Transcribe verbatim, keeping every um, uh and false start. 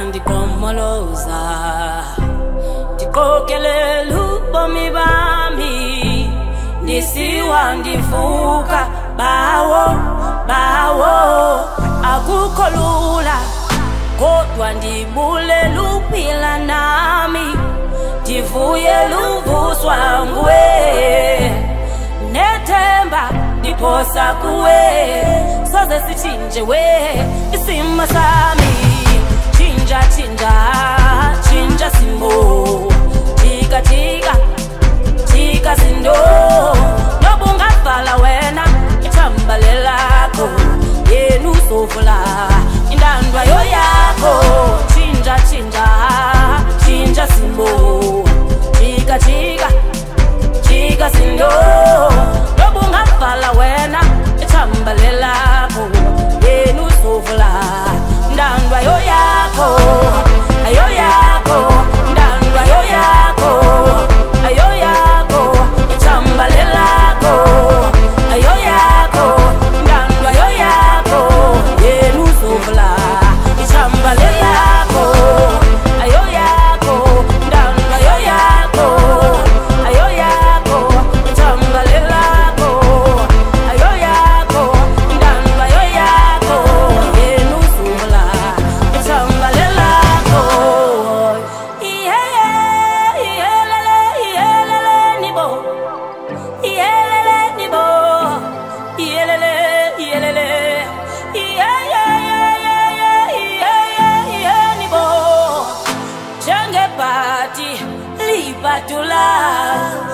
ndikomoloza ndikokele lubomi bami ndisiwa ndivuka bawo bawo akukho lula kodwa ndibule luphila nami ndivuye luvuswa nguwe nethemba ndiphosa kuwe soze sichinje we isimo sami chinja chinja chinja simo tika tika tika sindo nobungavala wena ithambalelakho yenu sofula indandwa yo yakho chinja chinja chinja simo tika tika tika sindo nobungavala wena ithambalelakho yenu sofula indandwa yo yakho ayo yakho indandwa yo yakho ayo yakho ithambalelakho ayo yakho indandwa yo yakho yenu sofula ithambalelakho ayo yakho indandwa yo yakho ayo yakho ithambalelakho ayo yakho indandwa yo yakho yenu sofula ithambalelakho iyeye iyelele iyelele nibo iyelele nibo iyelele iyelele iyeye iyeye iyeye nibo jenge party libatula